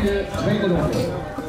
einde tweede ronde.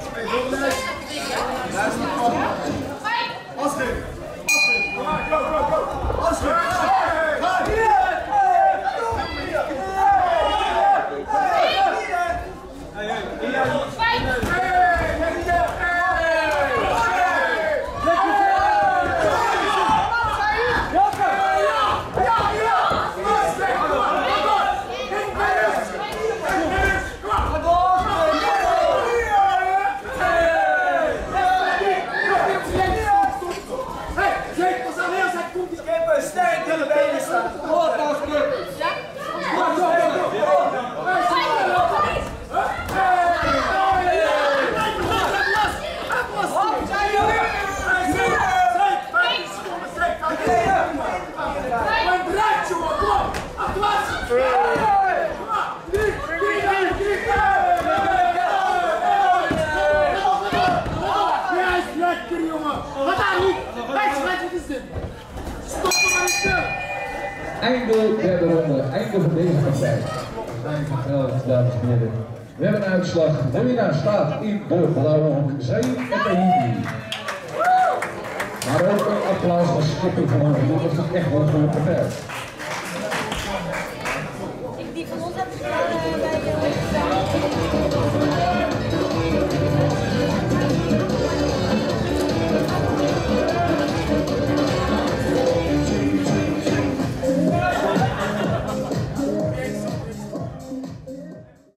Einde derde ronde, einde van deze partij. Dames en heren. We hebben een uitslag. De winnaar staat in de blauwe hoek, Zaid Tahidi. Maar ook een applaus als schipper van ons, dat was echt wel een goede partij.